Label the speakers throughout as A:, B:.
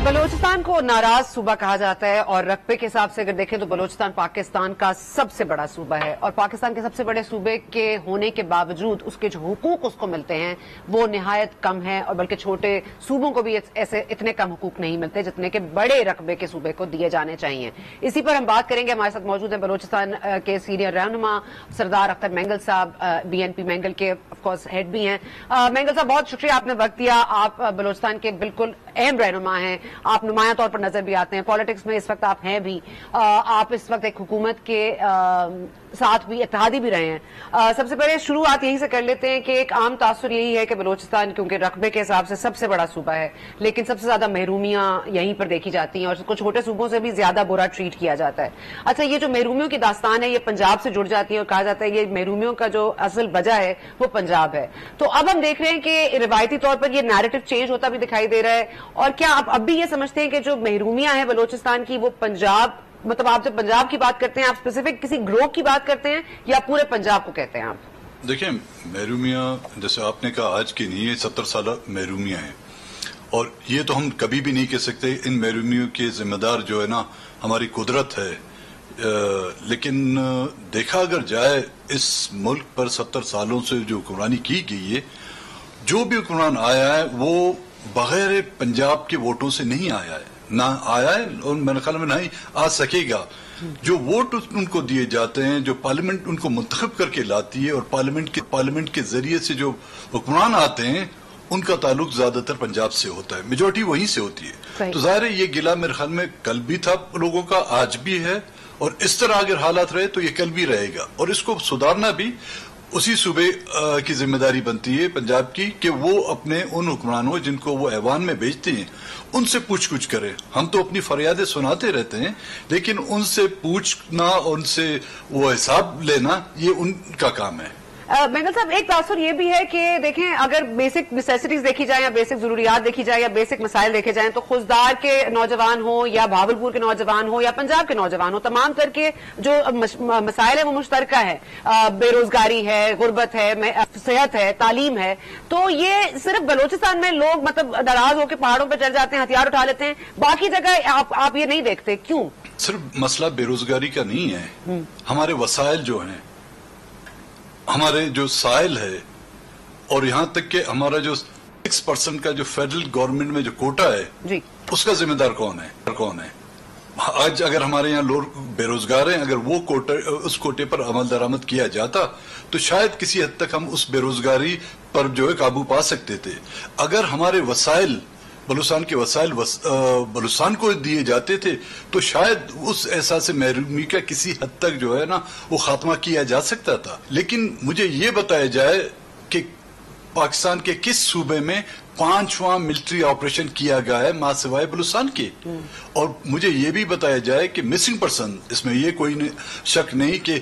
A: बलूचिस्तान को नाराज सूबा कहा जाता है और रकबे के हिसाब से अगर देखें तो बलूचिस्तान पाकिस्तान का सबसे बड़ा सूबा है और पाकिस्तान के सबसे बड़े सूबे के होने के बावजूद उसके जो हुकूक उसको मिलते हैं वो निहायत कम है और बल्कि छोटे सूबों को भी ऐसे इतने कम हुकूक नहीं मिलते जितने के बड़े रकबे के सूबे को दिए जाने चाहिए। इसी पर हम बात करेंगे। हमारे साथ मौजूद है बलूचिस्तान के सीनियर रहनुमा सरदार अख्तर मैंगल साहब, BNP मैंगल के ऑफकोर्स हेड भी हैं। मैंगल साहब, बहुत शुक्रिया आपने वक्त दिया। आप बलूचिस्तान के बिल्कुल अहम रहनुमा हैं, आप नुमाया तौर पर नजर भी आते हैं, पॉलिटिक्स में इस वक्त आप हैं भी, आप इस वक्त एक हुकूमत के साथ भी इत्तेहादी भी रहे हैं। सबसे पहले शुरुआत यहीं से कर लेते हैं कि एक आम तासुर यही है कि बलूचिस्तान क्योंकि रकबे के हिसाब से सबसे बड़ा सूबा है लेकिन सबसे ज्यादा महरूमियां यहीं पर देखी जाती हैं और उसको छोटे सूबों से भी ज्यादा बुरा ट्रीट किया जाता है। अच्छा, ये जो महरूमियों की दास्तान है ये पंजाब से जुड़ जाती है और कहा जाता है ये महरूमियों का जो असल वजह है वो पंजाब है। तो अब हम देख रहे हैं कि रिवायती तौर पर ये नैरेटिव चेंज होता भी दिखाई दे रहा है। और क्या आप अब भी ये समझते हैं कि जो महरूमियां हैं बलूचिस्तान की वो पंजाब, मतलब आप जब पंजाब की बात करते हैं आप स्पेसिफिक किसी ग्रोह की बात करते हैं या पूरे पंजाब को कहते हैं आप?
B: देखिए, महरूमियां जैसे आपने कहा आज की नहीं है, 70 साल महरूमियां हैं और ये तो हम कभी भी नहीं कह सकते इन महरूमियों के जिम्मेदार जो है ना हमारी कुदरत है। लेकिन देखा अगर जाए इस मुल्क पर 70 सालों से जो हुक्मरानी की गई है, जो भी हुक्मरान आया है वो बगैर पंजाब के वोटों से नहीं आया है, ना आया है और मेरे ख्याल में नहीं आ सकेगा। जो वोट उनको दिए जाते हैं, जो पार्लियामेंट उनको मुंतखब करके लाती है और पार्लियामेंट के जरिए से जो हुक्मरान आते हैं उनका ताल्लुक ज्यादातर पंजाब से होता है, मेजोरिटी वहीं से होती है। तो जाहिर है ये गिला मेरे ख्याल में कल भी था लोगों का, आज भी है और इस तरह अगर हालात रहे तो ये कल भी रहेगा और इसको सुधारना भी उसी सूबे की जिम्मेदारी बनती है पंजाब की कि वो अपने उन हुक्मरानों जिनको वो ऐवान में भेजते हैं उनसे पूछ कुछ करें। हम तो अपनी फरियादें सुनाते रहते हैं लेकिन उनसे पूछना, उनसे वो हिसाब लेना ये उनका काम है।
A: मैंगल साहब, एक तासुर ये भी है कि देखें अगर बेसिक नेसेसिटीज देखी जाए या बेसिक जरूरियात देखी जाए या बेसिक मसाइल देखे जाएं तो खुजदार के नौजवान हो या भावलपुर के नौजवान हो या पंजाब के नौजवान हो, तमाम करके जो मसाइल है वो मुश्तरका है। बेरोजगारी है, गुर्बत है, सेहत है, तालीम है। तो ये सिर्फ बलूचिस्तान में लोग मतलब नाराज होकर पहाड़ों पर चढ़ जाते हैं, हथियार उठा लेते हैं, बाकी जगह आप ये नहीं देखते, क्यों?
B: सिर्फ मसला बेरोजगारी का नहीं है, हमारे वसाइल जो हैं, हमारे जो साइल है और यहाँ तक कि हमारा जो 6% का जो फेडरल गवर्नमेंट में जो कोटा है जी, उसका जिम्मेदार कौन है? आज अगर हमारे यहाँ लोग बेरोजगार हैं, अगर वो उस कोटे पर अमल दरामद किया जाता तो शायद किसी हद तक हम उस बेरोजगारी पर जो है काबू पा सकते थे। अगर हमारे वसाइल, बलूचिस्तान के वसाइल बलूचिस्तान को दिए जाते थे तो शायद उस एहसास महरूमी का किसी हद तक जो है ना वो खात्मा किया जा सकता था। लेकिन मुझे ये बताया जाए कि पाकिस्तान के किस सूबे में 5वां मिलिट्री ऑपरेशन किया गया है मां सिवाय बलूचिस्तान के, और मुझे ये भी बताया जाए कि मिसिंग पर्सन, इसमें ये कोई शक नहीं कि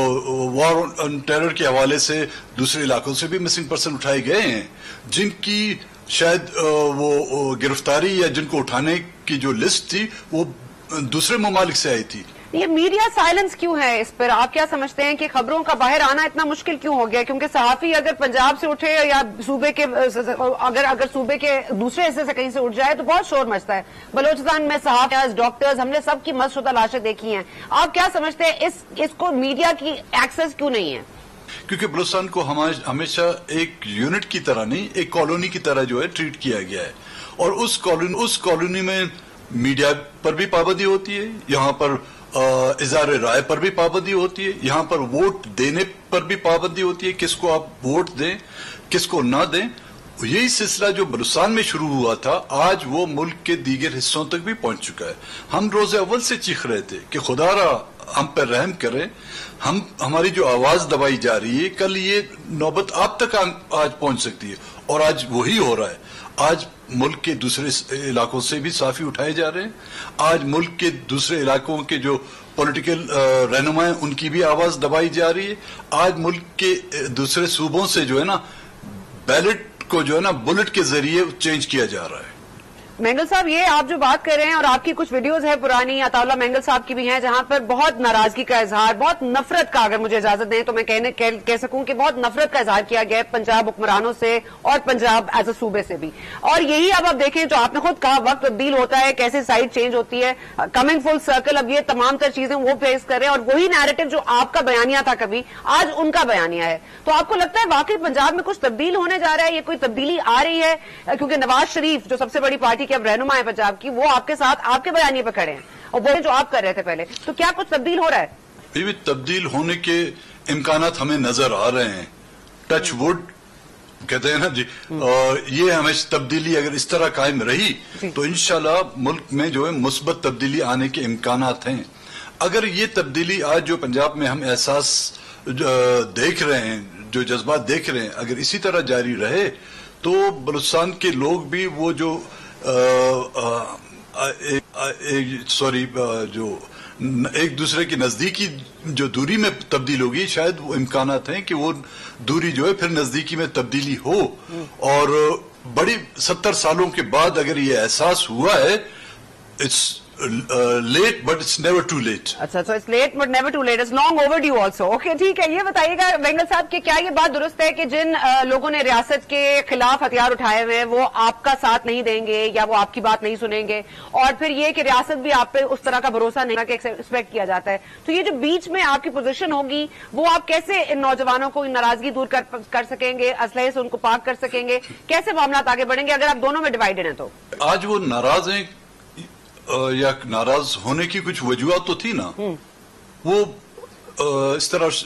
B: वॉर ऑन टेरर के हवाले से दूसरे इलाकों से भी मिसिंग पर्सन उठाए गए हैं जिनकी शायद वो गिरफ्तारी या जिनको उठाने की जो लिस्ट थी वो दूसरे ममालिक से आई थी।
A: ये मीडिया साइलेंस क्यों है इस पर? आप क्या समझते हैं कि खबरों का बाहर आना इतना मुश्किल क्यों हो गया? क्योंकि सहाफी अगर पंजाब से उठे या सूबे के अगर सूबे के दूसरे हिस्से से कहीं से उठ जाए तो बहुत शोर मचता है। बलूचिस्तान में सहाफियाज, डॉक्टर्स, हमने सबकी मदशुदा लाशें देखी हैं। आप क्या समझते हैं इसको मीडिया की एक्सेस क्यों नहीं है?
B: क्योंकि बलूचिस्तान को हमेशा एक यूनिट की तरह नहीं, एक कॉलोनी की तरह जो है ट्रीट किया गया है और उस कॉलोनी में मीडिया पर भी पाबंदी होती है, यहाँ पर इज़हार राय पर भी पाबंदी होती है, यहाँ पर वोट देने पर भी पाबंदी होती है, किसको आप वोट दें किसको ना दें। यही सिलसिला जो बलूचिस्तान में शुरू हुआ था आज वो मुल्क के दीगर हिस्सों तक भी पहुंच चुका है। हम रोजे अव्वल से चीख रहे थे कि खुदारा हम पर रहम करें, हमारी जो आवाज दबाई जा रही है कल ये नौबत आप तक आज पहुंच सकती है और आज वही हो रहा है। आज मुल्क के दूसरे इलाकों से भी साफी उठाए जा रहे हैं, आज मुल्क के दूसरे इलाकों के जो पॉलिटिकल रहनुमा हैं उनकी भी आवाज दबाई जा रही है। आज मुल्क के दूसरे सूबों से जो है ना बैलेट को जो है ना बुलेट के जरिए चेंज किया जा रहा है।
A: مینگل صاحب یہ آپ جو بات کر رہے ہیں اور آپ کی کچھ ویڈیوز ہیں پرانی عطاءاللہ مینگل صاحب کی بھی ہیں جہاں پر بہت ناراضگی کا اظہار, بہت نفرت کا, اگر مجھے اجازت دیں تو میں کہہ سکوں کہ بہت نفرت کا اظہار کیا گیا ہے پنجاب حکمرانوں سے اور پنجاب ایز اے صوبے سے بھی. اور یہی اب آپ دیکھیں جو آپ نے خود کہا وقت تبدیل ہوتا ہے, کیسے سائڈ چینج ہوتی ہے, کمنگ فل سرکل, اب یہ تمام تر چیزیں وہ فیس کر رہے ہیں اور وہی نیریٹو جو آپ کا بیانیہ تھا کبھی آج ان کا بیانیہ ہے. تو آپ کو لگتا ہے واقعی پنجاب میں کچھ تبدیل ہونے جا رہا ہے, یہ کوئی تبدیلی آ رہی ہے؟ کیونکہ نواز شریف جو سب سے بڑی پارٹی کے اب رہنما ہے پنجاب کی, وہ آپ کے ساتھ آپ کے بیانیے پہ کھڑے ہیں اور وہ جو آپ کر رہے تھے پہلے, تو کیا کچھ تبدیل ہو رہا ہے؟
B: تبدیل ہونے کے امکانات ہمیں نظر آ رہے ہیں. ٹچ وڈ کہتے ہیں نا جی, اور یہ ہمیشہ تبدیلی اگر اس طرح قائم رہی تو انشاءاللہ ملک میں جو ہے مثبت تبدیلی آنے کے امکانات ہیں. اگر یہ تبدیلی آج جو پنجاب میں ہم احساس دیکھ رہے ہیں, جو جذبات دیکھ رہے ہیں, اگر اسی طرح جاری رہے تو بلوچستان کے لوگ بھی وہ جو جو ایک دوسرے کی نزدیکی جو دوری میں تبدیل ہوگی, شاید وہ امکانات ہیں کہ وہ دوری جو ہے پھر نزدیکی میں تبدیلی ہو. اور بڑی 70 سالوں کے بعد اگر یہ احساس ہوا ہے, it's late but it's never too late.
A: اچھا, so it's late but never too late, it's long over due also. Okay ٹھیک ہے, یہ بتائیے گا مینگل صاحب کہ کیا یہ بات درست ہے کہ جن لوگوں نے ریاست کے خلاف ہتھیار اٹھائے ہوئے ہیں وہ آپ کا ساتھ نہیں دیں گے یا وہ آپ کی بات نہیں سنیں گے, اور پھر یہ کہ ریاست بھی آپ پہ اس طرح کا بھروسہ نہیں ایکسپیکٹ کیا جاتا ہے, تو یہ جو بیچ میں آپ کی پوزیشن ہوگی وہ آپ کیسے ان نوجوانوں کو ناراضگی دور کر سکیں گے, اسلحے سے ان کو پاک کر سکیں گے, کیسے معاملات آگے بڑھیں گے اگر آپ دونوں میں ڈیوائیڈڈ ہیں؟ تو
B: آج وہ ناراض ہیں یا ناراض ہونے کی کچھ وجوہات تو تھی نا, وہ اس طرح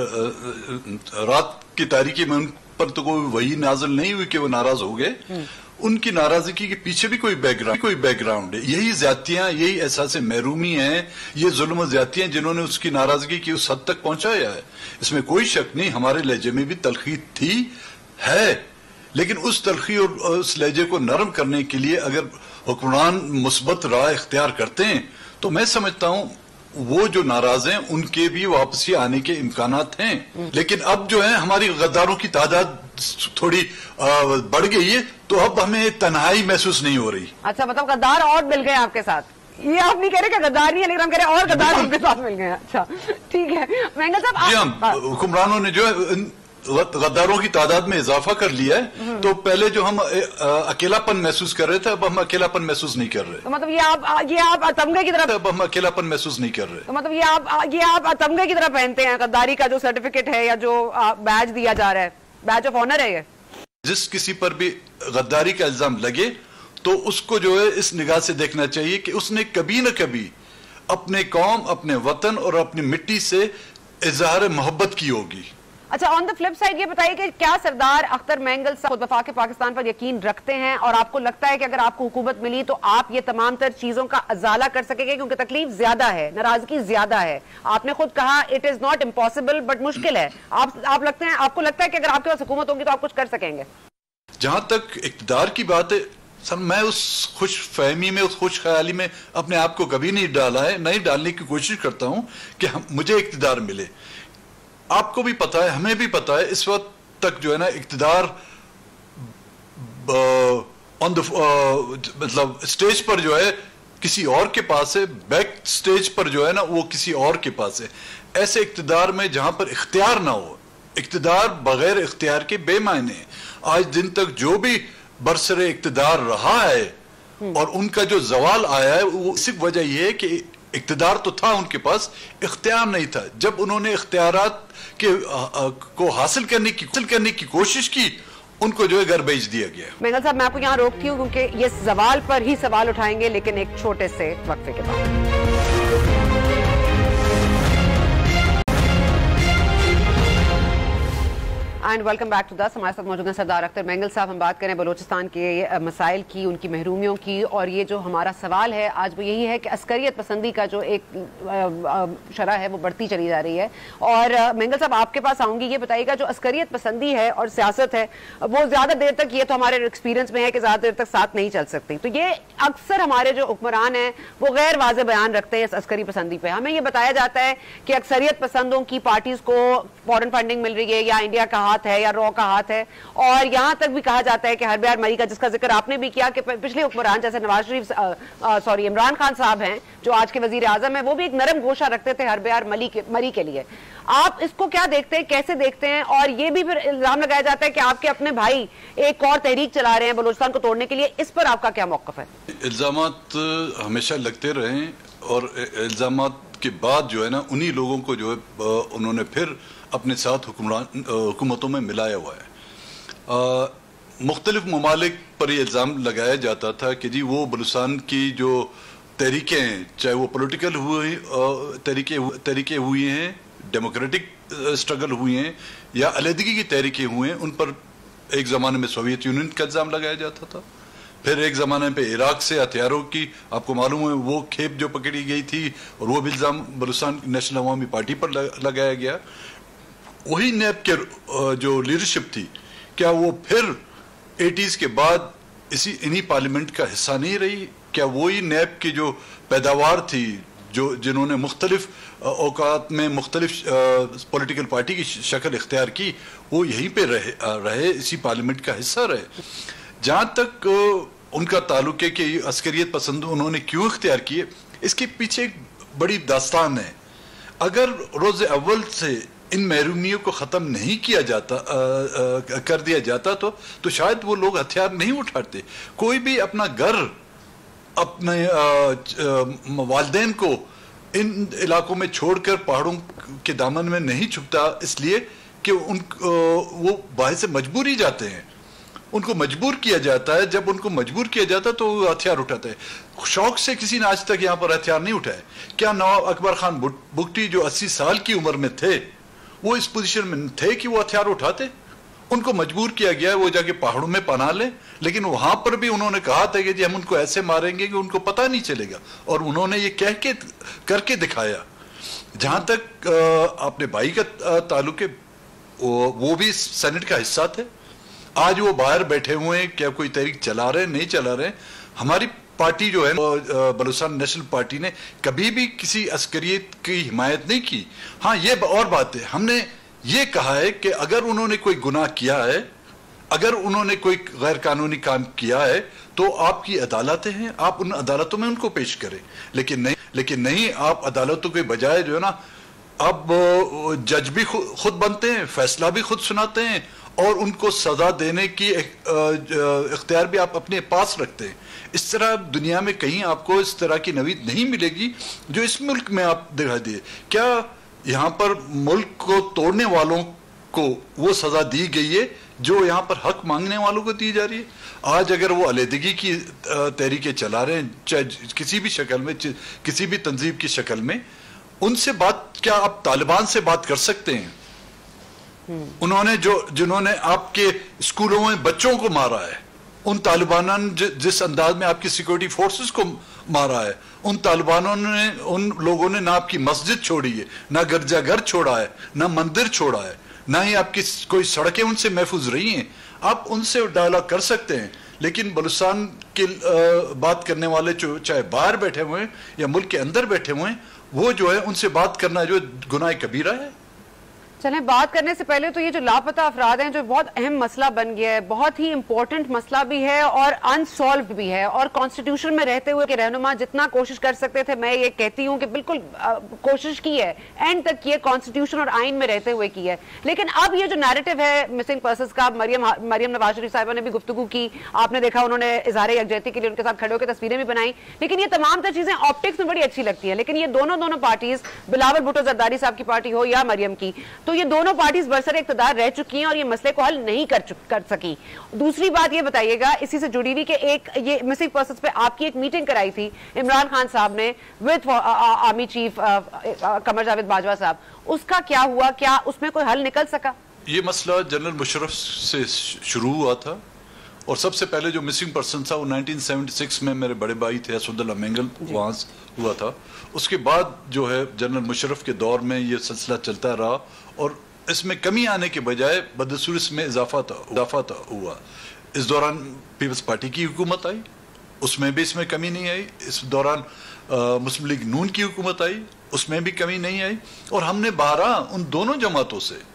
B: رات کی تاریکی میں ان پر تو کوئی وحی نازل نہیں ہوئی کہ وہ ناراض ہو گئے. ان کی ناراضگی کے پیچھے بھی کوئی بیک گراؤنڈ ہے. یہی زیادتیاں, یہی احساس محرومی ہیں, یہ ظلم و زیادتیاں جنہوں نے اس کی ناراضگی کی اس حد تک پہنچایا ہے. اس میں کوئی شک نہیں, ہمارے لہجے میں بھی تلخی تھی, ہے, لیکن اس تلخی اور اس لہجے کو نرم کرنے کے لیے اگر حکمران مثبت راہ اختیار کرتے ہیں تو میں سمجھتا ہوں وہ جو ناراض ہیں ان کے بھی واپسی آنے کے امکانات ہیں. لیکن اب جو ہے ہماری غداروں کی تعداد تھوڑی بڑھ گئی ہے تو اب ہمیں تنہائی محسوس نہیں ہو رہی.
A: اچھا, مطلب غدار اور مل گئے آپ کے ساتھ, یہ آپ نہیں کہہ رہے کہ غدار نہیں ہے لیکن ہم کہہ رہے ہیں اور غدار آپ کے ساتھ مل گئے. اچھا ٹھیک ہے مینگل صاحب,
B: جی ہم حکمرانوں نے جو ہے غداروں کی تعداد میں اضافہ کر لیا ہے, تو پہلے جو ہم اکیلا پن محسوس کر رہے تھے اب ہم اکیلا پن محسوس نہیں کر رہے.
A: تو مطلب یہ آپ تمغے کی طرف,
B: اب ہم اکیلا پن محسوس نہیں کر رہے.
A: تو مطلب یہ آپ تمغے کی طرف پہنتے ہیں, غداری کا جو سرٹیفکیٹ ہے یا جو بیج دیا جا رہا ہے, بیج آف آنر ہے یہ.
B: جس کسی پر بھی غداری کا الزام لگے تو اس کو جو ہے اس نگاہ سے دیکھنا چاہیے کہ اس نے کبھی نہ کبھی اپنے قوم, اپنے وطن اور اپنی مٹی سے اظہار محبت کی ہوگی.
A: اچھا, آن دا فلپ سائڈ یہ بتائیے کہ کیا سردار اختر مینگل صاحب خود وفاق پاکستان پر یقین رکھتے ہیں, اور آپ کو لگتا ہے کہ اگر آپ کو حکومت ملی تو آپ یہ تمام تر چیزوں کا ازالہ کر سکیں گے؟ کیونکہ تکلیف زیادہ ہے, ناراضگی زیادہ ہے, آپ نے خود کہا it is not impossible but مشکل ہے. آپ کو لگتا ہے کہ اگر آپ کے پاس حکومت ہوگی تو آپ کچھ کر سکیں گے؟
B: جہاں تک اقتدار کی بات ہے سر, میں اس خوش فہمی میں, اس خوش خیالی میں اپنے آپ کو کبھی نہیں ڈالا ہے, نہیں ڈالنے کی کوشش کرتا ہوں کہ مجھے اقتدار ملے. آپ کو بھی پتا ہے, ہمیں بھی پتا ہے, اس وقت تک جو ہے نا اقتدار مطلب اسٹیج پر جو ہے کسی اور کے پاس ہے, بیک اسٹیج پر جو ہے نا وہ کسی اور کے پاس ہے. ایسے اقتدار میں جہاں پر اختیار نہ ہو, اقتدار بغیر اختیار کے بے معنی ہے. آج دن تک جو بھی برسر اقتدار رہا ہے اور ان کا جو زوال آیا ہے وہ صرف وجہ یہ ہے کہ اقتدار تو تھا ان کے پاس, اختیار نہیں تھا. جب انہوں نے اختیارات کو حاصل کرنے کی کوشش کی ان کو جو ہے گھر بھیج دیا گیا.
A: مینگل صاحب میں آپ کو یہاں روکتی ہوں کیونکہ یہ زوال پر ہی سوال اٹھائیں گے لیکن ایک چھوٹے سے وقفے کے بعد. And welcome back to this. ہمارے ساتھ موجود ہیں سردار اختر مینگل صاحب. ہم بات کریں بلوچستان کے مسائل کی, ان کی محرومیوں کی, اور یہ جو ہمارا سوال ہے آج وہ یہی ہے کہ عسکریت پسندی کا جو ایک شرح ہے وہ بڑھتی چلی جا رہی ہے. اور مینگل صاحب آپ کے پاس آؤں گی, یہ بتائیے گا جو عسکریت پسندی ہے اور سیاست ہے وہ زیادہ دیر تک, یہ تو ہمارے ایکسپیرینس میں ہے کہ زیادہ دیر تک ساتھ نہیں چل سکتی, تو یہ اکثر ہمارے جو حکمران ہیں وہ غیر واضح بیان رکھتے ہیں اس عسکری پسندی پہ. ہمیں یہ بتایا جاتا ہے کہ اکثریت پسندوں کی پارٹیز کو فورن فنڈنگ مل رہی ہے یا انڈیا کا ہاتھ ہاتھ ہے یا رو کا ہاتھ ہے. اور یہاں تک بھی کہا جاتا ہے کہ ہربیار مری کا, جس کا ذکر آپ نے بھی کیا, کہ پچھلے حکمران جیسے عمران خان صاحب ہیں جو آج کے وزیر اعظم ہیں, وہ بھی ایک نرم گوشہ رکھتے تھے ہربیار مری کے لیے. آپ اس کو کیا دیکھتے ہیں, کیسے دیکھتے ہیں؟ اور یہ بھی پھر الزام لگایا جاتا ہے کہ آپ کے اپنے بھائی ایک اور تحریک چلا رہے ہیں بلوچستان کو توڑنے کے لیے, اس پر آپ کا کیا موقف ہے؟
B: الزامات ہمیشہ لگتے رہے اور الزامات کے بعد جو ہے نا انہی لوگوں کو جو ہے انہوں نے پھر اپنے ساتھ حکومتوں میں ملایا ہوا ہے. مختلف ممالک پر یہ الزام لگایا جاتا تھا کہ جی وہ بلوچستان کی جو تحریکیں ہیں, چاہے وہ پولیٹیکل تحریکیں ہوئی ہیں, ڈیموکریٹک اسٹرگل ہوئی ہیں, یا علیحدگی کی تحریکیں ہوئی ہیں, ان پر ایک زمانے میں سوویت یونین کا الزام لگایا جاتا تھا. پھر ایک زمانے پہ عراق سے ہتھیاروں کی, آپ کو معلوم ہے وہ کھیپ جو پکڑی گئی تھی, اور وہ بھی الزام بلوچستان نیشنل عوامی پارٹی پر لگایا گیا. وہی نیب کے جو لیڈرشپ تھی, کیا وہ پھر 80s کے بعد انہی پارلیمنٹ کا حصہ نہیں رہی؟ کیا وہی نیب کی جو پیداوار تھی, جنہوں نے مختلف اوقات میں مختلف پولیٹیکل پارٹی کی شکل اختیار کی, وہ یہیں پہ رہے, اسی پارلیمنٹ کا حصہ رہے؟ جہاں تک ان کا تعلق ہے کہ عسکریت پسند انہوں نے کیوں اختیار کیے, اس کے پیچھے ایک بڑی داستان ہے. اگر روز اول سے ان محرومیوں کو ختم نہیں کر دیا جاتا تو شاید وہ لوگ ہتھیار نہیں اٹھاتے. کوئی بھی اپنا گھر, اپنے والدین کو ان علاقوں میں چھوڑ کر پہاڑوں کے دامن میں نہیں چھپتا, اس لیے کہ وہ باعث مجبوری جاتے ہیں. ان کو مجبور کیا جاتا ہے, جب ان کو مجبور کیا جاتا ہے تو وہ ہتھیار اٹھاتے ہیں. شوق سے کسی نے آج تک یہاں پر ہتھیار نہیں اٹھائے. کیا نواب اکبر خان بگٹی جو 80 سال کی عمر میں تھے, وہ اس پوزیشن میں تھے کہ وہ ہتھیار اٹھاتے؟ ان کو مجبور کیا گیا ہے وہ جا کے پہاڑوں میں پناہ لیں, لیکن وہاں پر بھی انہوں نے کہا تھا کہ جی ہم ان کو ایسے ماریں گے کہ ان کو پتہ نہیں چلے گا, اور انہوں نے یہ کر کے دکھایا. جہاں تک اپنے بھائی کا تعلق ہے, وہ بھی سینٹ کا حصہ تھے. آج وہ باہر بیٹھے ہوئے ہیں, کیا کوئی تحریک چلا رہے ہیں, نہیں چلا رہے ہیں. ہماری پارٹی جو ہے بلوچستان نیشنل پارٹی نے کبھی بھی کسی عسکریت کی حمایت نہیں کی. ہاں یہ اور بات ہے, ہم نے یہ کہا ہے کہ اگر انہوں نے کوئی گناہ کیا ہے, اگر انہوں نے کوئی غیر قانونی کام کیا ہے, تو آپ کی عدالتیں ہیں, آپ ان عدالتوں میں ان کو پیش کریں. لیکن نہیں آپ عدالتوں کے بجائے جو ہے نا, اب جج بھی خود بنتے ہیں, فیصلہ بھی خود سناتے ہیں, اور ان کو سزا دینے کی اختیار بھی آپ اپنے پاس رکھتے ہیں. اس طرح دنیا میں کہیں آپ کو اس طرح کی نوید نہیں ملے گی جو اس ملک میں آپ دکھا دیے. کیا یہاں پر ملک کو توڑنے والوں کو وہ سزا دی گئی ہے جو یہاں پر حق مانگنے والوں کو دی جا رہی ہے؟ آج اگر وہ علیحدگی کی تحریکیں چلا رہے ہیں, چاہے کسی بھی شکل میں, کسی بھی تنظیم کی شکل میں, ان سے بات, کیا آپ طالبان سے بات کر سکتے ہیں؟ جنہوں نے آپ کے اسکولوں میں بچوں کو مارا ہے, ان طالبانوں نے جس انداز میں آپ کی سیکورٹی فورسز کو مارا ہے, ان لوگوں نے نہ آپ کی مسجد چھوڑی ہے, نہ گرجا گھر چھوڑا ہے, نہ مندر چھوڑا ہے, نہ ہی آپ کی کوئی سڑکیں ان سے محفوظ رہی ہیں. آپ ان سے ڈائلاگ کر سکتے ہیں, لیکن بلوچستان کے بات کرنے والے چاہے باہر بیٹھے ہوئے ہیں یا ملک کے اندر بیٹھے ہوئے ہیں, وہ جو ہے ان سے بات کرنا جو گناہ کبیرہ ہے.
A: چلیں بات کرنے سے پہلے تو یہ جو لاپتہ افراد ہیں جو بہت اہم مسئلہ بن گیا ہے, بہت ہی امپورٹنٹ مسئلہ بھی ہے اور انسالوڈ بھی ہے, اور کانسٹیٹیوشن میں رہتے ہوئے کہ رہنما جتنا کوشش کر سکتے تھے, میں یہ کہتی ہوں کہ بالکل کوشش کی ہے, اینڈ تک کی ہے, کانسٹیٹیوشن اور آئین میں رہتے ہوئے کی ہے. لیکن اب یہ جو نیریٹو ہے مسنگ پرسنز کا, مریم نواز شریف صاحبہ نے بھی گفتگو کی, آپ نے دیکھا انہوں نے اظہار یکجہتی کے لیے ان کے ساتھ کھڑے ہو کے تصویریں بھی بنائی, لیکن یہ تمام تر چیزیں آپٹکس میں بڑی اچھی لگتی ہیں. لیکن یہ دونوں پارٹیز, بلاول بھٹو زرداری صاحب کی پارٹی ہو یا مریم کی, تو یہ دونوں پارٹیز برسر اقتدار رہ چکی ہیں اور یہ مسئلے کو حل نہیں کر سکی. دوسری بات یہ بتائیے گا اسی سے جڑی ہوئی کہ ایک یہ مسنگ پرسنز پہ آپ کی ایک میٹنگ کرائی تھی عمران خان صاحب نے with army chief Qamar Javed Bajwa صاحب, اس کا کیا ہوا؟ کیا اس میں کوئی حل نکل سکا؟
B: یہ مسئلہ جنرل مشرف سے شروع ہوا تھا, اور سب سے پہلے جو مسنگ پرسن تھا وہ 1976 میں میرے بڑے بھائی تھے اسد اللہ مینگل, وہاں ہوا تھا. اس کے بعد جو ہے جنرل مشرف کے دور میں یہ سلسلہ چلتا رہا, اور اس میں کمی آنے کے بجائے بدستور اس میں اضافہ ہوا. اس دوران پیپلز پارٹی کی حکومت آئی, اس میں بھی اس میں کمی نہیں آئی. اس دوران مسلم لیگ نون کی حکومت آئی, اس میں بھی کمی نہیں آئی. اور ہم نے بارہا ان دونوں جماعتوں سے,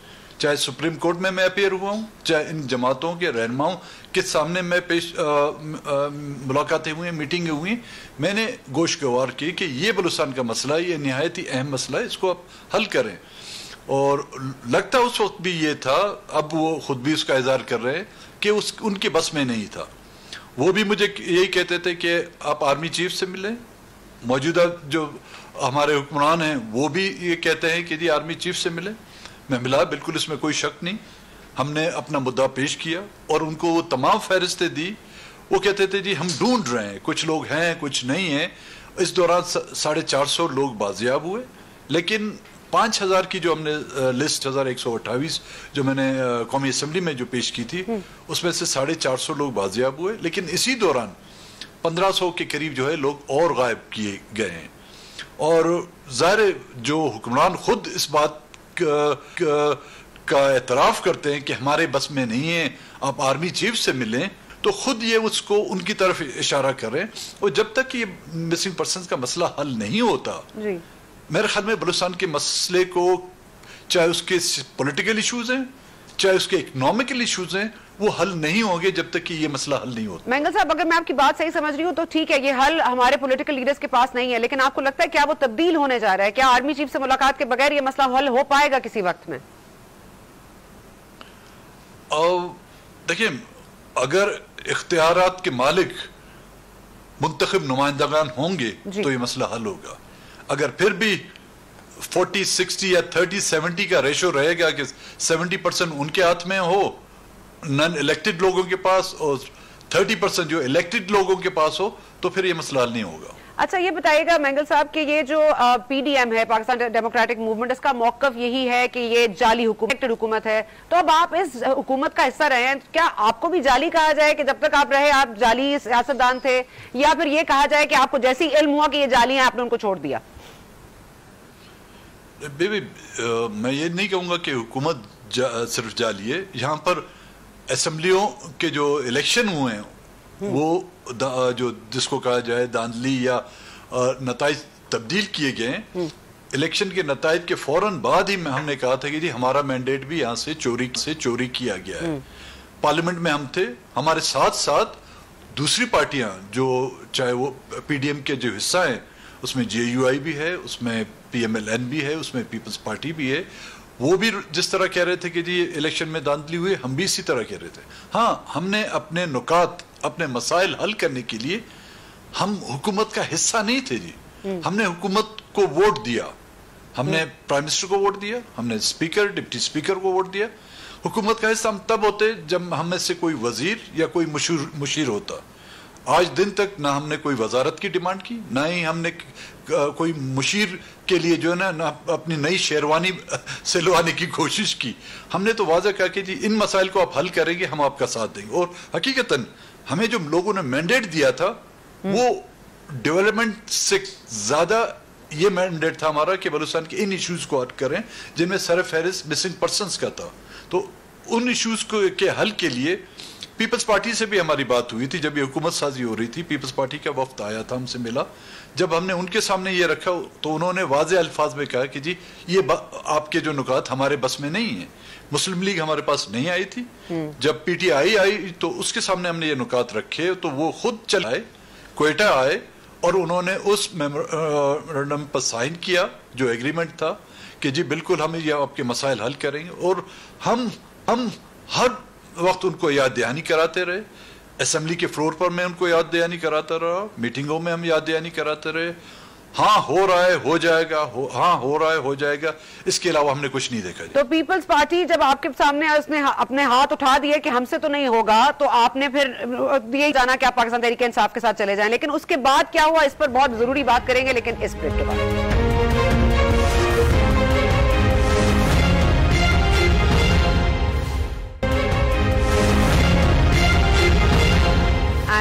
B: चाहे सुप्रीम कोर्ट में मैं अपेयर हुआ हूं, चाहे इन जमातों के रहनुमाओं के सामने मैं मुलाकातें हुई, मीटिंगें हुई, मैंने गोशगवार की कि ये बलूचिस्तान का मसला, ये निहायत ही अहम मसला है, इसको आप हल करें। और लगता उस वक्त भी ये था, अब वो खुद भी उसका इजहार कर रहे हैं कि उनके बस में नहीं था। वो भी मुझे यही कहते थे कि आप आर्मी चीफ से मिलें, मौजूदा जो हमारे हुक्मरान हैं वो भी ये कहते हैं कि जी आर्मी चीफ से मिलें। मैं मिला, बिल्कुल इसमें कोई शक नहीं। हमने अपना मुद्दा पेश किया और उनको वो तमाम फहरिस्तें दी। वो कहते थे जी हम ढूंढ रहे हैं, कुछ लोग हैं कुछ नहीं हैं। इस दौरान 450 लोग बाजियाब हुए, लेकिन 5000 की जो हमने लिस्ट 1128 जो मैंने कौमी असम्बली में जो पेश की थी, उसमें से 450 लोग बाजियाब हुए, लेकिन इसी दौरान 1500 के करीब जो है लोग और गायब किए गए हैं। और ज़ाहिर जो हुक्मरान खुद इस बात का एतराफ़ करते हैं कि हमारे बस में नहीं है, आप आर्मी चीफ से मिलें, तो खुद ये उसको उनकी तरफ इशारा करें। और जब तक ये मिसिंग पर्सन का मसला हल नहीं होता, मेरे ख्याल में बलूचिस्तान के मसले को, चाहे उसके पॉलिटिकल इशूज हैं चाहे उसके इकोनॉमिकल इशूज हैं, वो हल नहीं होंगे जब तक कि ये मसला हल नहीं होता।
A: मैंगल साहब, अगर मैं आपकी बात सही समझ रही हूँ तो ठीक है, ये हल हमारे पॉलिटिकल लीडर्स के पास नहीं है, लेकिन आपको लगता है क्या वो तब्दील होने जा रहा है? क्या आर्मी चीफ से मुलाकात के बगैर ये मसला हल हो पाएगा किसी वक्त में?
B: देखिए, अगर इख्तियारात के मालिक मुंतखब नुमाइंदगान होंगे तो ये मसला हल होगा। अगर फिर भी 40-60 या 30-70 का रेशो रहेगा कि 70% उनके हाथ में हो नॉन इलेक्टेड लोगों के पास और 30% जो इलेक्टेड लोगों के पास हो, तो फिर ये मसला हल नहीं होगा।
A: अच्छा, ये बताइएगा मैंगल साहब कि ये जो पीडीएम है, पाकिस्तान डेमोक्रेटिक मूवमेंट, इसका मौकफ यही है कि ये जाली हुकूमत है, तो अब आप इस हुकूमत का हिस्सा रहे हैं, क्या आपको भी जाली कहा जाए कि जब तक आप रहे आप जाली सियासतदान थे, या फिर ये कहा जाए कि आपको जैसी इल्म हुआ कि ये जाली है आपने उनको छोड़ दिया?
B: बेबी, मैं ये नहीं कहूंगा कि हुकूमत सिर्फ जाली है। यहाँ पर असेंबलियों के जो इलेक्शन हुए हैं वो जो जिसको कहा जाए धांधली या नताइज तब्दील किए गए हैं। इलेक्शन के नताइज के फौरन बाद ही हमने कहा था कि जी हमारा मैंडेट भी यहाँ से चोरी किया गया है। पार्लियामेंट में हम थे, हमारे साथ साथ दूसरी पार्टियां जो चाहे वो पीडीएम के जो हिस्सा हैं, उसमें जेयूआई भी है, उसमें पीएमएलएन भी है, उसमें पीपल्स पार्टी भी है, वो भी जिस तरह कह रहे थे कि जी इलेक्शन में धांधली हुई, हम भी इसी तरह कह रहे थे। हाँ, हमने अपने नुकात, अपने मसाइल हल करने के लिए हम हुकूमत का हिस्सा नहीं थे जी। हमने हुकूमत को वोट दिया, हमने प्राइम मिनिस्टर को वोट दिया, हमने स्पीकर, डिप्टी स्पीकर को वोट दिया। हुकूमत का हिस्सा हम तब होते जब हम में से कोई वजीर या कोई मुशीर होता। आज दिन तक ना हमने कोई वजारत की डिमांड की, ना ही हमने कोई मुशीर के लिए जो है ना अपनी नई शेरवानी सिलवाने की कोशिश की। हमने तो वाज़ह कहा कि जी इन मसाइल को आप हल करेंगे, हम आपका साथ देंगे। और हकीकतन हमें जो लोगों ने मैंडेट दिया था वो डेवलपमेंट से ज्यादा ये मैंडेट था हमारा कि बलूचिस्तान के इन इश्यूज को हल करें जिनमें सर फहरिस्त मिसिंग पर्सन्स का था। तो उन इश्यूज के हल के लिए पीपल्स पार्टी से भी हमारी बात हुई थी। जब ये हुकूमत साजी हो रही थी, पीपल्स पार्टी का वफ्द आया था, हमसे मिला। जब हमने उनके सामने ये रखा तो उन्होंने वाज़े अल्फाज में कहा कि जी ये आपके जो नुकात हमारे बस में नहीं है। मुस्लिम लीग हमारे पास नहीं आई थी। जब पीटीआई आई तो उसके सामने हमने ये नुकात रखे तो वो खुद चले आए, क्वेटा आए और उन्होंने उस मेमोरेंडम पर साइन किया जो एग्रीमेंट था कि जी बिल्कुल हम ये आपके मसाइल हल करेंगे। और हम हर वक्त उनको याद दहानी कराते रहे। असेंबली के फ्लोर पर मैं उनको याद दहानी कराता रहा, मीटिंगों में हम याद दहानी कराते रहे। हाँ हो रहा है, हो जाएगा, हाँ हो रहा है, हो जाएगा, इसके अलावा हमने कुछ नहीं देखा।
A: तो पीपल्स पार्टी जब आपके सामने उसने अपने हाथ उठा दिए कि हमसे तो नहीं होगा, तो आपने फिर यही जाना कि आप पाकिस्तान तहरीक इंसाफ के साथ चले जाएं। लेकिन उसके बाद क्या हुआ, इस पर बहुत जरूरी बात करेंगे, लेकिन इस ब्रेक के बाद।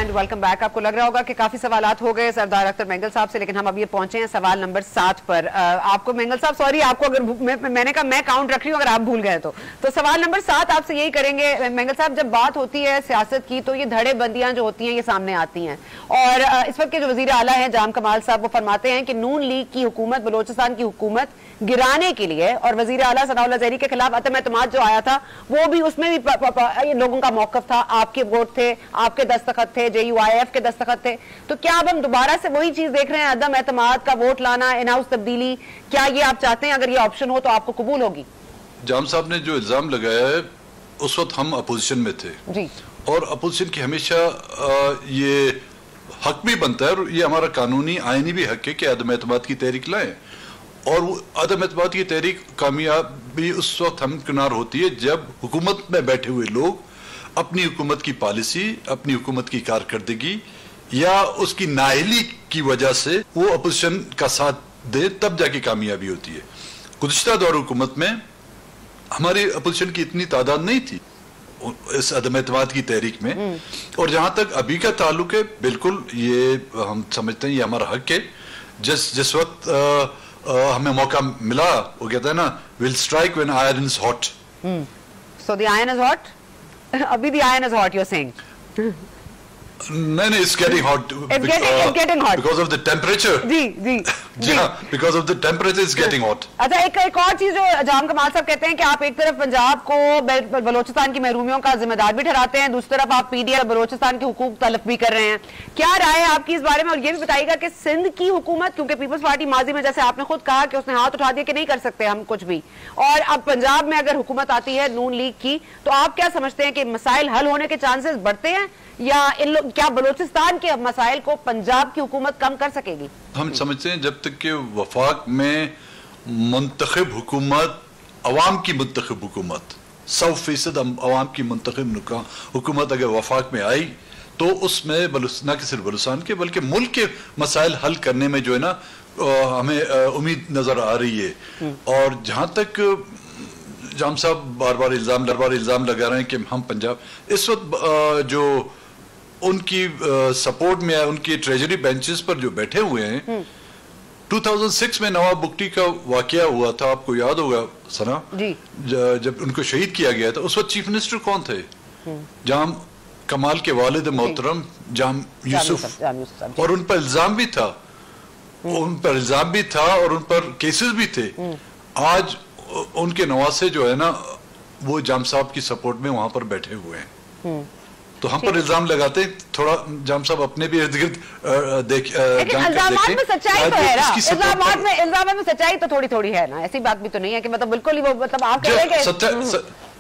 A: And welcome back. آپ کو لگ رہا ہوگا کہ کافی سوالات ہو گئے سردار اختر مینگل صاحب سے, لیکن ہم اب یہ پہنچے ہیں سوال نمبر 7 پر. آپ کو مینگل صاحب سوری, آپ کو اگر میں نے کہا میں کاؤنٹ رکھ رہی ہوں اگر آپ بھول گئے تو سوال نمبر 7 آپ سے یہی کریں گے. مینگل صاحب, جب بات ہوتی ہے سیاست کی تو یہ دھڑے بندیاں جو ہوتی ہیں یہ سامنے آتی ہیں, اور اس وقت کے جو وزیر اعلیٰ ہیں جام کمال صاحب, وہ فرماتے ہیں کہ نون لیگ کی حکومت بلوچستان کی حکومت گرانے کے لیے, اور وزیر اعلیٰ ثناء اللہ زہری کے خلاف عدم اعتماد جو آیا تھا وہ بھی اس میں بھی لوگوں کا موقف تھا, آپ کے ووٹ تھے, آپ کے دستخط تھے, JUIF کے دستخط تھے. تو کیا اب ہم دوبارہ سے وہی چیز دیکھ رہے ہیں, عدم اعتماد کا ووٹ لانا, ان ہاؤس تبدیلی, کیا یہ آپ چاہتے ہیں؟ اگر یہ آپشن ہو تو آپ کو قبول ہوگی؟
B: جام صاحب نے جو الزام لگایا ہے اس وقت ہم اپوزیشن میں تھے
A: جی,
B: اور اپوزیشن کی ہمیشہ یہ حق بھی بنتا ہے اور یہ ہمارا قانونی آئینی بھی حق ہے کہ عدم اعتماد کی تحریک لائیں, اور وہ عدم اعتماد کی تحریک کامیابی اس وقت ہمکنار ہوتی ہے جب حکومت میں بیٹھے ہوئے لوگ اپنی حکومت کی پالیسی, اپنی حکومت کی کارکردگی یا اس کی نااہلی کی وجہ سے وہ اپوزیشن کا ساتھ دے, تب جا کے کامیابی ہوتی ہے. گزشتہ دور حکومت میں ہماری اپوزیشن کی اتنی تعداد نہیں تھی اس عدم اعتماد کی تحریک میں, اور جہاں تک ابھی کا تعلق ہے بالکل یہ ہم سمجھتے ہیں یہ ہمارا حق ہے. جس وقت ہمیں موقع ملا, وہ کہتا ہے نا we'll strike when iron is hot.
A: So the iron is hot? ابھی the iron is hot, you're saying?
B: نہیں, it's getting hot.
A: It's getting hot.
B: Because of the temperature.
A: G,
B: because of the temperature it's getting hot.
A: اچھا, ایک اور چیز جو جام کمال صاحب کہتے ہیں کہ آپ ایک طرف پنجاب کو بلوچستان کی محرومیوں کا ذمہ دار بھی ٹھہراتے ہیں, دوسری طرف آپ PDI بلوچستان کے حقوق تلف بھی کر رہے ہیں. کیا رائے ہے آپ کی اس بارے میں؟ اور یہ بھی بتائیے گا کہ سندھ کی حکومت, کیونکہ پیپلز پارٹی ماضی میں جیسے آپ نے خود کہا کہ اس نے ہاتھ اٹھا دیا کہ نہیں کر سکتے ہم کچھ بھی, اور اب پنجاب میں اگر حکومت آتی ہے نون لیگ کی, تو آپ کیا سمجھتے ہیں کہ مسائل حل ہونے کے چانسز بڑھتے ہیں, یا کیا بلوچستان کے مسائل کو پنجاب کی حکومت کم کر سکے گی؟
B: ہم سمجھتے ہیں جب تک کہ وفاق میں منتخب حکومت, عوام کی منتخب حکومت, 100% عوام کی منتخب حکومت اگر وفاق میں آئی تو اس میں نہ کہ صرف بلوچستان کے بلکہ ملک کے مسائل حل کرنے میں جو ہے نا ہمیں امید نظر آ رہی ہے. اور جہاں تک جام صاحب بار بار الزام لگا رہے ہیں کہ ہم پنجاب, اس وقت جو ان کی سپورٹ میں ان کی ٹریجری بینچز پر جو بیٹھے ہوئے ہیں, 2006 میں نواب بگٹی کا واقعہ ہوا تھا, آپ کو یاد ہوگا سنا, جب ان کو شہید کیا گیا تھا, اس وقت چیف منسٹر کون تھے؟ جام کمال کے والد محترم جام یوسف, اور ان پر الزام بھی تھا, اور ان پر کیسز بھی تھے. آج ان کے نواسے جو ہے نا وہ جام صاحب کی سپورٹ میں وہاں پر بیٹھے ہوئے ہیں, تو ہم پر الزام لگاتے ہیں. تھوڑا جام صاحب اپنے بھی ارد گرد دیکھیں.
A: الزامات میں سچائی تو ہے نا, الزامات میں سچائی تو تھوڑی ہے نا, ایسی بات بھی تو نہیں ہے کہ مطلب بالکل ہی وہ مطلب آپ کہہ رہے ہیں کہ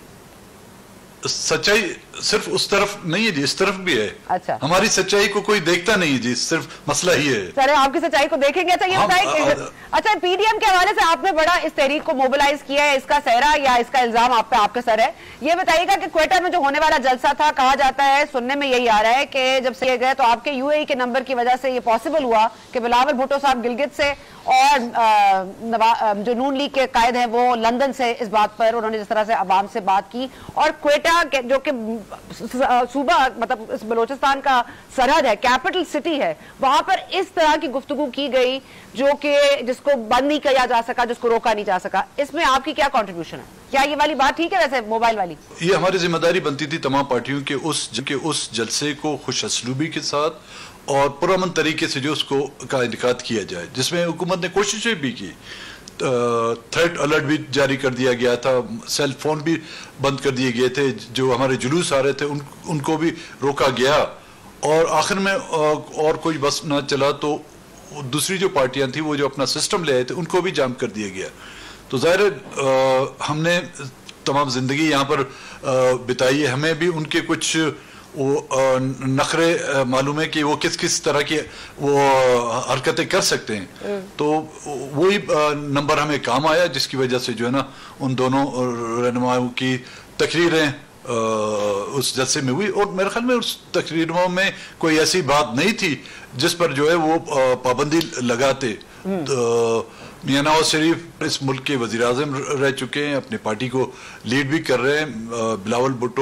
B: سچائی صرف اس طرف نہیں ہے جی, اس طرف بھی ہے.
A: اچھا,
B: ہماری سچائی کو کوئی دیکھتا نہیں جی, صرف مسئلہ ہی ہے.
A: سر آپ کی سچائی کو دیکھیں گے. اچھا یہ بتائیں, اچھا PDM کے حوالے سے آپ نے بڑا اس تحریک کو موبلائز کیا ہے, اس کا سہرا یا اس کا الزام آپ کے سر ہے. یہ بتائیے گا کہ کوئٹہ میں جو ہونے والا جلسہ تھا, کہا جاتا ہے, سننے میں یہی آ رہا ہے کہ جب سے گئے تو آپ کے UAE کے نمبر کی وجہ سے یہ پاسبل ہوا کہ بلاول بھٹو صاحب گلگت سے اور جو نون لیگ کے قائد ہیں وہ لندن سے اس بات پر انہوں نے جس طرح سے عوام سے بات کی, اور کوئٹہ جو کہ صوبہ مطلب اس بلوچستان کا سرحد ہے, کیپٹل سٹی ہے, وہاں پر اس طرح کی گفتگو کی گئی جو کہ جس کو بند نہیں کیا جا سکا, جس کو روکا نہیں جا سکا. اس میں آپ کی کیا کنٹریبیوشن ہے؟ کیا یہ والی بات ٹھیک ہے ویسے موبائل والی؟
B: یہ ہماری ذمہ داری بنتی تھی تمام پارٹیوں کے اس جلسے کو خوش اسلوبی کے ساتھ اور پرامن طریقے سے جو اس کو کا انعقاد کیا جائے, جس میں حکومت نے کوششیں بھی کی. تھریٹ الرٹ بھی جاری کر دیا گیا تھا, سیل فون بھی بند کر دیے گئے تھے, جو ہمارے جلوس آ رہے تھے ان کو بھی روکا گیا, اور آخر میں اور کوئی بس نہ چلا تو دوسری جو پارٹیاں تھیں وہ جو اپنا سسٹم لے آئے تھے ان کو بھی جام کر دیا گیا. تو ظاہر ہم نے تمام زندگی یہاں پر بتائی ہے, ہمیں بھی ان کے کچھ وہ نخرے معلوم ہے کہ وہ کس طرح کی وہ حرکتیں کر سکتے ہیں. تو وہی نمبر ہمیں کام آیا جس کی وجہ سے جو ہے نا ان دونوں رہنماؤں کی تقریریں اس جلسے میں ہوئی, اور میرے خیال میں اس تقریروں میں کوئی ایسی بات نہیں تھی جس پر جو ہے وہ پابندی لگاتے. میاں نواز شریف اس ملک کے وزیر اعظم رہ چکے ہیں, اپنی پارٹی کو لیڈ بھی کر رہے ہیں, بلاول بھٹو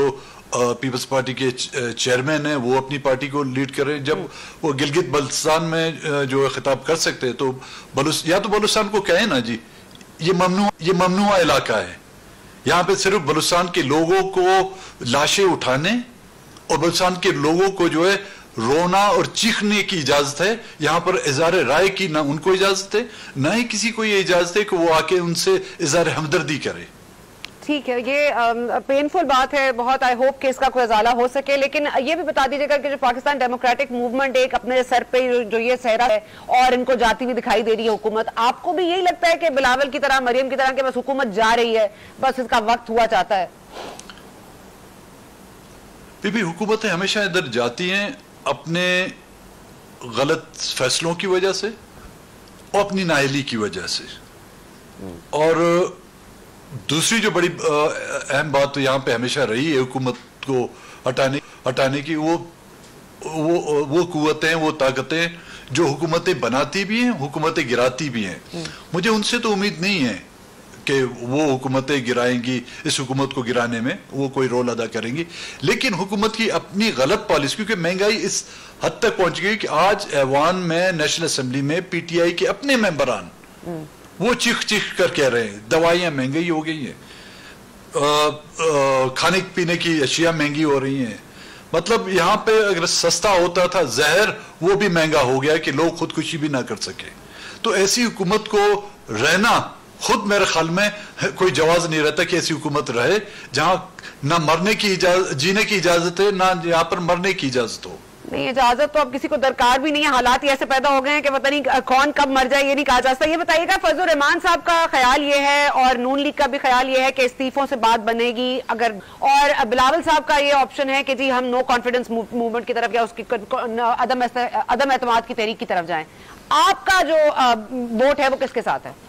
B: پیپلز پارٹی کے چیئرمین ہیں وہ اپنی پارٹی کو لیڈ کر رہے ہیں. جب وہ گلگت بلتستان میں جو خطاب کر سکتے ہیں تو یا تو بلوچستان کو کہیں نا جی یہ ممنوع علاقہ ہے, یہاں پہ صرف بلوچستان کے لوگوں کو لاشیں اٹھانے اور بلوچستان کے لوگوں کو جو ہے رونا اور چیخنے کی اجازت ہے, یہاں پر اظہار رائے کی نہ ان کو اجازت ہے نہ ہی کسی کو یہ اجازت ہے کہ وہ آ کے ان سے اظہار ہمدردی کرے.
A: ٹھیک ہے, یہ پینفل بات ہے بہت, آئی ہوپ کہ اس کا کوئی ازالہ ہو سکے. لیکن یہ بھی بتا دیجیے گا کہ جو پاکستان ڈیموکریٹک موومنٹ ایک اپنے سر پہ جو یہ سہرا ہے اور ان کو جاتی ہوئی دکھائی دے رہی ہے حکومت, آپ کو بھی یہی لگتا ہے کہ بلاول کی طرح مریم کی طرح کہ بس حکومت جا رہی ہے, بس اس کا وقت ہوا چاہتا ہے؟
B: بھی حکومتیں ہمیشہ ادھر جاتی ہیں اپنے غلط فیصلوں کی وجہ سے اور اپنی نااہلی کی وجہ سے. اور دوسری جو بڑی اہم بات تو یہاں پہ ہمیشہ رہی ہے حکومت کو ہٹانے کی, وہ قوتیں, وہ طاقتیں جو حکومتیں بناتی بھی ہیں حکومتیں گراتی بھی ہیں. مجھے ان سے تو امید نہیں ہے کہ وہ حکومتیں گرائیں گی, اس حکومت کو گرانے میں وہ کوئی رول ادا کریں گی. لیکن حکومت کی اپنی غلط پالیسی, کیونکہ مہنگائی اس حد تک پہنچ گئی کہ آج ایوان میں نیشنل اسمبلی میں پی ٹی آئی کے اپنے ممبران وہ چیخ کر کہہ رہے ہیں دوائیاں مہنگی ہو گئی ہیں, کھانے پینے کی اشیاء مہنگی ہو رہی ہیں. مطلب یہاں پہ اگر سستا ہوتا تھا زہر وہ بھی مہنگا ہو گیا کہ لوگ خودکشی بھی نہ کر سکے. تو ایسی حکومت کو رہنا خود میرے خیال میں کوئی جواز نہیں رہتا کہ ایسی حکومت رہے جہاں نہ مرنے کی جینے کی اجازت ہے نہ یہاں پر مرنے کی اجازت ہو.
A: نہیں, اجازت تو اب کسی کو درکار بھی نہیں ہے, حالات ہی ایسے پیدا ہو گئے ہیں کہ پتہ نہیں کون کب مر جائے یہ نہیں کہا جا سکتا. یہ بتائیے گا فضل الرحمان صاحب کا خیال یہ ہے اور نون لیگ کا بھی خیال یہ ہے کہ استعفوں سے بات بنے گی اگر, اور بلاول صاحب کا یہ آپشن ہے کہ جی ہم نو کانفیڈنس موومنٹ کی طرف یا اس کی عدم اعتماد کی تحریک کی طرف جائیں. آپ کا جو ووٹ ہے وہ کس کے ساتھ ہے؟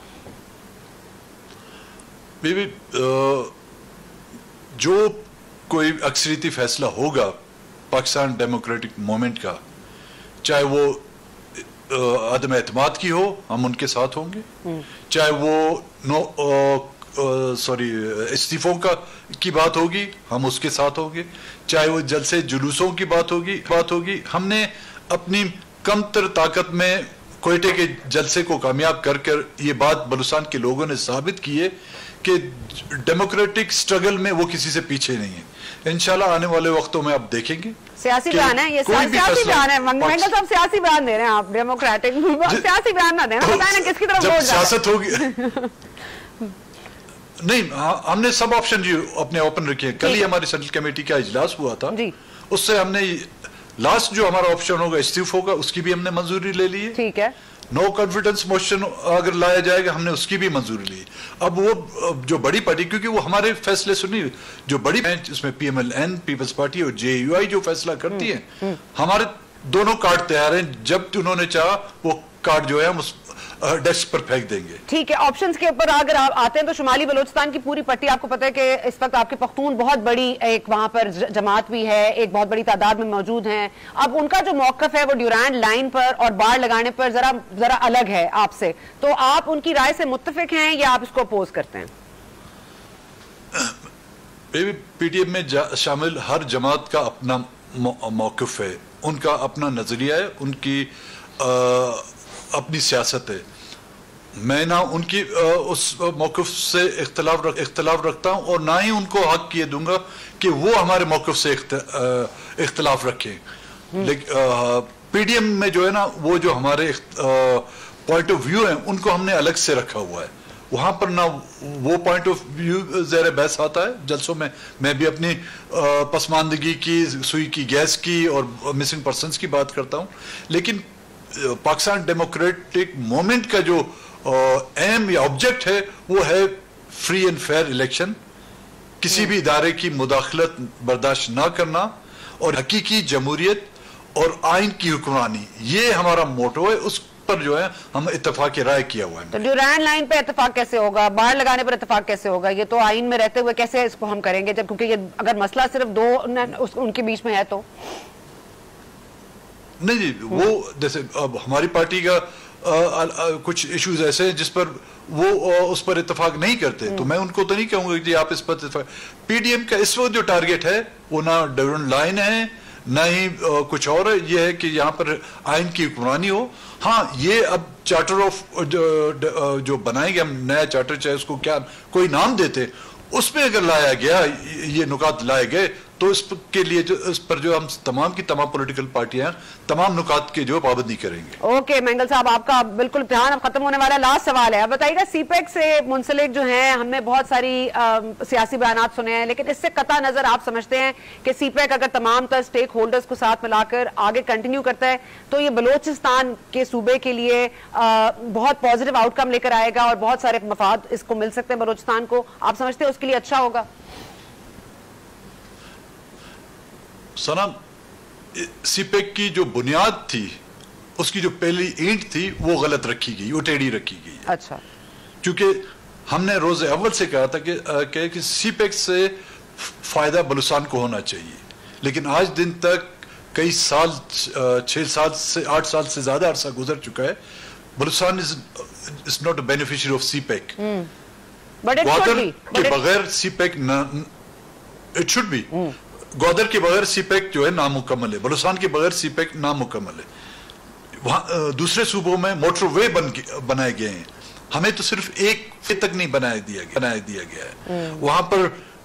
B: جو کوئی اکثریتی فیصلہ ہوگا پاکستان ڈیموکریٹک موومنٹ کا, چاہے وہ عدم اعتماد کی ہو ہم ان کے ساتھ ہوں گے, چاہے وہ استعفوں کی بات ہوگی ہم اس کے ساتھ ہوں گے, چاہے وہ جلسے جلوسوں کی بات ہوگی. ہم نے اپنی کم تر طاقت میں کوئٹے کے جلسے کو کامیاب کر یہ بات بلوچستان کے لوگوں نے ثابت کی ہے کہ ڈیموکریٹک سٹرگل میں وہ کسی سے پیچھے نہیں ہے. انشاءاللہ آنے والے وقتوں میں آپ دیکھیں گے.
A: سیاسی بیان ہے یہ, سیاسی بیان ہے, مہنگا صاحب سیاسی بیان دے رہے ہیں آپ, ڈیموکریٹک سیاسی بیان نہ دیں, بتائیں نا کس کی طرف ووٹ
B: سیاست ہوگی. نہیں, ہم نے سب آپشن جی اپنے اوپن رکھے ہیں. کل ہی ہماری سینٹرل کمیٹی کا اجلاس ہوا تھا, اس سے ہم نے لاسٹ جو ہمارا آپشن ہوگا استعفوں کا اس کی بھی ہم نے منظوری لے لی ہے. ٹھیک ہے, نو کانفیڈنس موشن اگر لایا جائے گا ہم نے اس کی بھی منظوری لی. اب وہ جو بڑی پارٹی, کیونکہ وہ ہمارے فیصلے سنی, جو بڑی اس میں P M L N people's party اور جے یو آئی جو فیصلہ کرتی ہیں, ہمارے دونوں کارڈ تیار ہیں, جب انہوں نے چاہا وہ کارڈ جو ہے ہم اس ڈیسک پر پھینک دیں گے. ٹھیک ہے,
A: آپشنز کے اوپر اگر آپ آتے ہیں تو شمالی بلوچستان کی پوری پٹی, آپ کو پتہ ہے کہ اس وقت آپ کے پختون بہت بڑی ایک وہاں پر جماعت بھی ہے, ایک بہت بڑی تعداد میں موجود ہیں. اب ان کا جو موقف ہے وہ ڈیورینڈ لائن پر اور باڑ لگانے پر ذرا الگ ہے آپ سے, تو آپ ان کی رائے سے متفق ہیں یا آپ اس کو اپوز کرتے ہیں؟
B: پی ٹی ایم میں شامل ہر جماعت کا اپنا موقف ہے, ان کا اپنا نظریہ ہے, ان کی اپنی سیاست ہے. میں نہ ان کی اس موقف سے اختلاف رکھتا ہوں اور نہ ہی ان کو حق کیے دوں گا کہ وہ ہمارے موقف سے اختلاف رکھیں. پی ڈی ایم میں جو ہے نا وہ جو ہمارے پوائنٹ آف ویو ہیں ان کو ہم نے الگ سے رکھا ہوا ہے, وہاں پر نہ وہ پوائنٹ آف ویو زیر بحث آتا ہے. جلسوں میں بھی اپنی پسماندگی کی, سوئی کی گیس کی اور مسنگ پرسنز کی بات کرتا ہوں. لیکن پاکستان ڈیموکریٹک موومنٹ کا جو ایم یا آبجیکٹ ہے وہ ہے فری اینڈ فیئر الیکشن, کسی بھی ادارے کی مداخلت برداشت نہ کرنا اور حقیقی جمہوریت اور آئین کی حکمرانی, یہ ہمارا موٹو ہے. اس پر جو ہے ہم اتفاق رائے کیا ہوا ہے.
A: تو ڈیورینڈ لائن پہ اتفاق کیسے ہوگا, باڑ لگانے پر اتفاق کیسے ہوگا؟ یہ تو آئین میں رہتے ہوئے کیسے اس کو ہم کریں گے, جب کیونکہ یہ اگر مسئلہ صرف دو ان کے بیچ میں ہے تو
B: نہیں جی, وہ جیسے اب ہماری پارٹی کا کچھ ایشوز ایسے ہیں جس پر وہ اس پر اتفاق نہیں کرتے, تو میں ان کو تو نہیں کہوں گا کہ آپ اس پر اتفاق. پی ڈی ایم کا اس وقت جو ٹارگیٹ ہے وہ نہ ڈیویڈنڈ لائن ہے نہ ہی کچھ اور ہے, یہ ہے کہ یہاں پر آئین کی حکمرانی ہو. ہاں یہ اب چارٹر آف جو بنائیں گے ہم, نیا چارٹر چاہے اس کو کیا کوئی نام دیتے, اس میں اگر لایا گیا یہ نکات لائے گئے تو اس کے لیے اس پر جو ہم تمام کی تمام پولیٹیکل پارٹیاں تمام نکات کے جو پابندی کریں گے.
A: اوکے مینگل صاحب, آپ کا بالکل امتحان اب ختم ہونے والا, لاسٹ سوال ہے. اب بتائیے گا سی پیک سے منسلک جو ہیں, ہم نے بہت ساری سیاسی بیانات سنے ہیں, لیکن اس سے قطع نظر آپ سمجھتے ہیں کہ سی پیک اگر تمام تر سٹیک ہولڈرز کو ساتھ ملا کر آگے کنٹینیو کرتا ہے تو یہ بلوچستان کے صوبے کے لیے بہت پازیٹیو آؤٹ کم لے کر آئے گا اور بہت سارے مفاد اس کو مل سکتے ہیں بلوچستان کو؟ آپ سمجھتے ہیں اس کے لیے اچھا ہوگا؟
B: سنا, سی پیک کی جو بنیاد تھی, اس کی جو پہلی اینٹ تھی وہ غلط رکھی گئی, وہ ٹیڑھی رکھی گئی.
A: اچھا,
B: کیونکہ ہم نے روز اول سے کہا تھا کہ سی پیک سے فائدہ بلوچستان کو ہونا چاہیے, لیکن آج دن تک کئی سال, 6 سال سے 8 سال سے زیادہ عرصہ گزر چکا ہے, Balochistan is not a beneficiary of CPEC. Gwadar کے بغیر CPEC it should be. Gwadar کے بغیر سی پیک جو ہے نامکمل ہے, بلوچستان کے بغیر سی پیک نامکمل ہے. وہاں دوسرے صوبوں میں موٹر وے بنائے گئے ہیں, ہمیں تو صرف ایک تک نہیں بنایا دیا گیا ہے. وہاں پر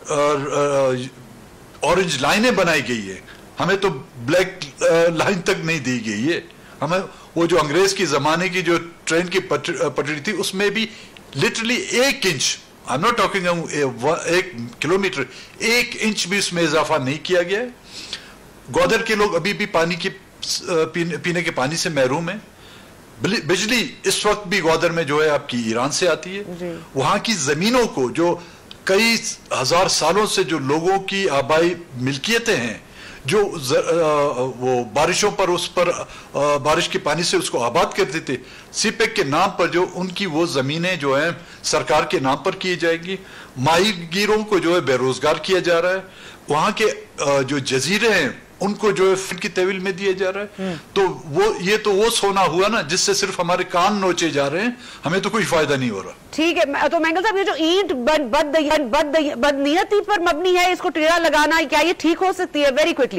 B: اورنج لائنیں بنائی گئی ہیں, ہمیں تو بلیک لائن تک نہیں دی گئی ہے. ہمیں وہ جو انگریز کی زمانے کی جو ٹرین کی پٹری تھی اس میں بھی literally 1 inch, I'm not talking 1 kilometre, 1 inch بھی اس میں اضافہ نہیں کیا گیا ہے. گوادر کے لوگ ابھی بھی پینے کے پانی سے محروم ہیں. بجلی اس وقت بھی گوادر میں جو ہے آپ کی ایران سے آتی ہے. وہاں کی زمینوں کو جو کئی ہزار سالوں سے جو لوگوں کی آبائی ملکیتیں ہیں, جو وہ بارشوں پر اس پر بارش کے پانی سے اس کو آباد کرتے تھے, سی پیک کے نام پر جو ان کی وہ زمینیں جو ہیں سرکار کے نام پر کی جائیں گی. ماہی گیروں کو جو ہے بے روزگار کیا جا رہا ہے. وہاں کے جو جزیرے ہیں ان کو جو ہے فن کی تحویل میں دیا جا رہا ہے. تو یہ تو وہ سونا ہوا نا جس سے صرف ہمارے کان نوچے جا رہے ہیں, ہمیں تو کوئی فائدہ نہیں ہو رہا.
A: ٹھیک ہے, تو مینگل صاحب یہ جو اینٹ بدنیتی پر مبنی ہے, اس کو ٹیڑھا لگانا, کیا یہ ٹھیک ہو سکتی ہے ویری کوئکلی؟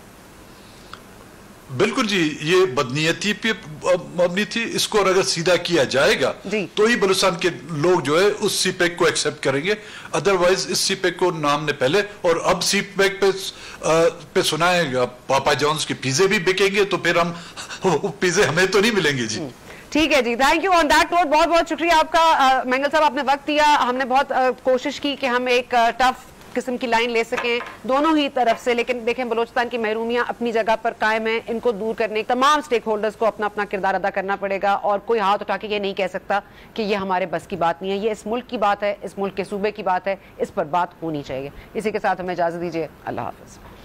B: بالکل جی, یہ بدنیتی پہ مبنی تھی. اس کو اگر سیدھا کیا جائے گا تو ہی بلوچستان کے لوگ جو ہے اس سی پیک کو ایکسپٹ کریں گے. ادروائز اس سی پیک کو نام نے پہلے, اور اب سی پیک پہ سنائے گا پاپا جونز کے پیزے بھی بکیں گے, تو پھر ہم پیزے ہمیں تو نہیں ملیں گے جی.
A: ٹھیک ہے جی, thank you on that note. بہت بہت شکریہ آپ کا مینگل صاحب, آپ نے وقت دیا. ہم نے بہت کوشش کی کہ ہم ایک ٹف قسم کی لائن لے سکیں دونوں ہی طرف سے, لیکن دیکھیں بلوچستان کی محرومیاں اپنی جگہ پر قائم ہیں. ان کو دور کرنے تمام سٹیک ہولڈرز کو اپنا اپنا کردار ادا کرنا پڑے گا, اور کوئی ہاتھ اٹھا کے یہ نہیں کہہ سکتا کہ یہ ہمارے بس کی بات نہیں ہے. یہ اس ملک کی بات ہے, اس ملک کے صوبے کی بات ہے, اس پر بات ہونی چاہیے. اسی کے ساتھ ہمیں اجازت دیجیے, اللہ حافظ.